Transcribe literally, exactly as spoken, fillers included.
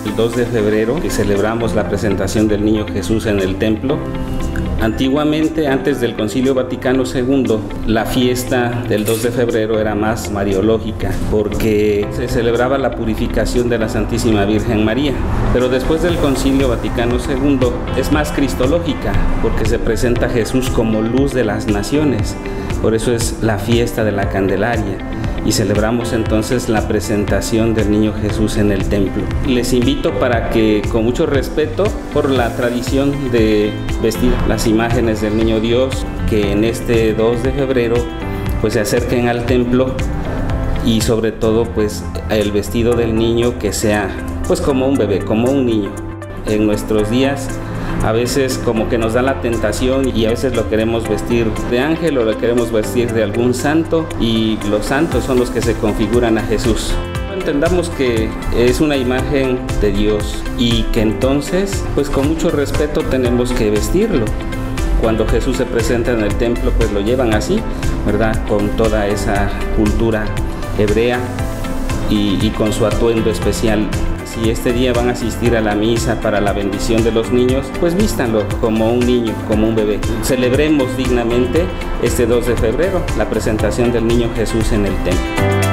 El dos de febrero, que celebramos la presentación del Niño Jesús en el templo. Antiguamente, antes del Concilio Vaticano segundo, la fiesta del dos de febrero era más mariológica, porque se celebraba la purificación de la Santísima Virgen María. Pero después del Concilio Vaticano segundo es más cristológica, porque se presenta a Jesús como luz de las naciones. Por eso es la fiesta de la Candelaria. Y celebramos entonces la presentación del Niño Jesús en el templo. Les invito para que, con mucho respeto por la tradición de vestir las imágenes del Niño Dios, que en este dos de febrero pues se acerquen al templo, y sobre todo pues el vestido del niño que sea pues como un bebé, como un niño. En nuestros días a veces como que nos da la tentación y a veces lo queremos vestir de ángel o lo queremos vestir de algún santo, y los santos son los que se configuran a Jesús. Entendamos que es una imagen de Dios y que entonces pues con mucho respeto tenemos que vestirlo. Cuando Jesús se presenta en el templo pues lo llevan así, ¿verdad? Con toda esa cultura hebrea y, y con su atuendo especial. Si este día van a asistir a la misa para la bendición de los niños, pues vístanlo como un niño, como un bebé. Celebremos dignamente este dos de febrero, la presentación del Niño Jesús en el templo.